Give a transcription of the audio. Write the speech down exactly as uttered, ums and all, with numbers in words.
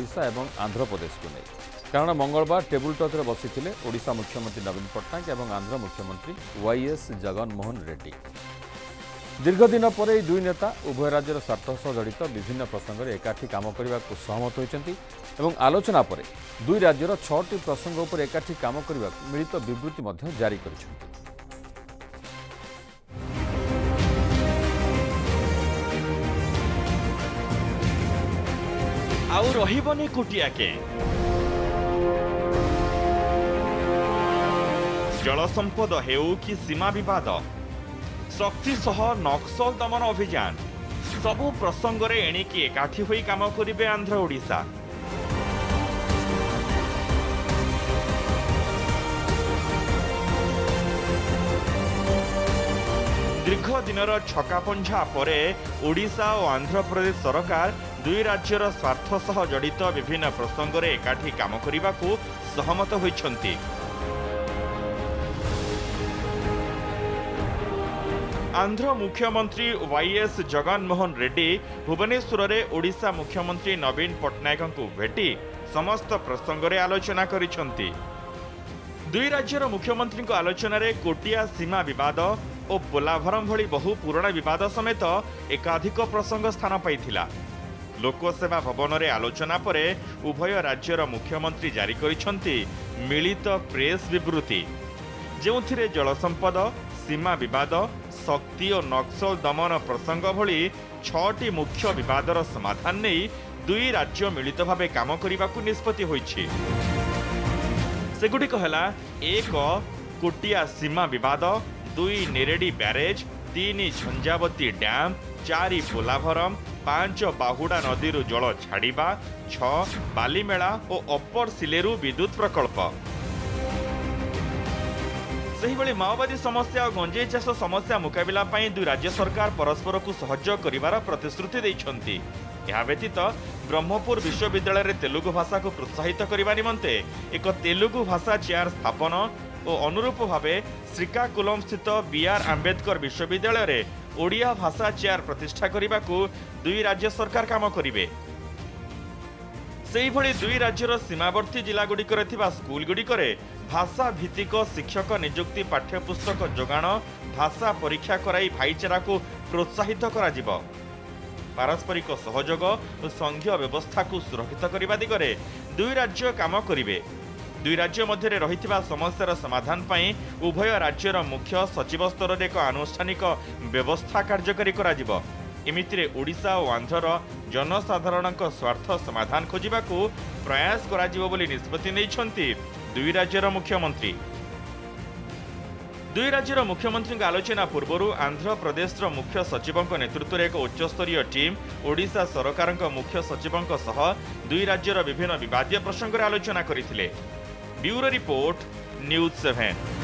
ओडिशा एवं आंध्र प्रदेश को नहीं। कारण मंगलवार टेबुल टॉक रे बसिथिले ओडिशा मुख्यमंत्री नवीन पट्टनायक एवं आंध्र मुख्यमंत्री वाई एस जगनमोहन रेड्डी। दीर्घ दिन पर दुई नेता उभय राज्यर स्वार्थ सह जड़ित विभिन्न प्रसंग में एकाठी काम करने को सहमत होती एवं आलोचना पर दुई राज्यर छटी प्रसंग उपर एकाठी काम करने मिलित विवृत्ति जारी कर। आउ रहिबनी कुटिया के जल संपद हेउ कि सीमा विवाद शक्ति सह नक्सल दमन अभियान सबु प्रसंग रे एणिकी एकाठी होई काम करिबे आंध्र ओडिशा। दीर्घ दिनर छकापंझा परे ओडिशा और आंध्र प्रदेश सरकार दुई राज्यर स्वार्थ सह जड़ित विभिन्न प्रसंग रे एकाठी काम करिबा को सहमत होइछन्ति। आंध्र मुख्यमंत्री वाई एस जगनमोहन रेड्डी भुवनेश्वर रे ओडिशा मुख्यमंत्री नवीन पट्टनायक को भेटी समस्त प्रसंग रे आलोचना करिछन्ति। दुई राज्यर मुख्यमंत्री को आलोचना रे कोटिया सीमा विवाद और पोलाभरम भली बहु पुराना विवाद समेत एकाधिक प्रसंग स्थान पाइथिला। लोकसेवा भवन रे आलोचना परे उभय राज्यर मुख्यमंत्री जारी करिछन्ति मिलित प्रेस विवृत्ति जेउथिरे जल संपद सीमा विवाद शक्ति और नक्सल दमन प्रसंग भली छटी मुख्य विवादर समाधान नहीं दुई राज्य मिलित भावे काम करने को निष्पत्ति होइछि। सेगुड़िक हला एक कोटिया सीमा विवाद, दुई नेरेडी ब्यारेज, तीन झंझावती डैम, चारि पोलाभरम, पांच बाहुड़ा नदी जल छाड़ा, छ बालीमेला और अपर सिलेरू विद्युत प्रकल्प। सेहिभଳି माओवादी समस्या और गंजेई चाष समस्या मुकाबला पाई दुई राज्य सरकार परस्पर को सहयोग करिवार प्रतिश्रुति दैछन्ति। यह व्यतीत ब्रह्मपुर विश्वविद्यालय रे तेलुगु भाषा को प्रोत्साहित करने निमंते एक तेलुगु भाषा चेयर स्थापन और अनुरूप भावे श्रीकाकुलम स्थित बी आर आंबेडकर विश्वविद्यालय रे ओडिया भाषा चेयर प्रतिष्ठा करने को दुई राज्य सरकार काम करिवे। सेहिभଳି दुई राज्यर सीमावर्ती जिलागुड़िक स्कूल गुड़िक भाषा भित्तिक शिक्षक नियुक्ति पाठ्यपुस्तक जोगाण भाषा परीक्षा कराई भाईचारा को प्रोत्साहित करा पारस्परिक सहयोग और संघीय व्यवस्था को सुरक्षित करने दिगरे दुई राज्य काम करिवे। दुई राज्य मध्य रहिथिबा समस्यार समाधान पाई उभय राज्यर मुख्य सचिव स्तर रे एक आनुष्ठानिक व्यवस्था कार्यकारी करा एमितिरे ओडिशा और आंध्रर जनसाधारण स्वार्थ समाधान खोजिबा को प्रयास करा बोली निष्पत्ति नैछन्ति दुई राज्यर मुख्यमंत्री। दुई राज्यर मुख्यमंत्री आलोचना पूर्व आंध्र प्रदेश मुख्य सचिव नेतृत्व में एक उच्चस्तरीय टीम ओडिशा सरकार मुख्य सचिव सह दुई राज्यर विभिन्न विवादीय प्रसंग आलोचना करथिले। Bureau report news seven.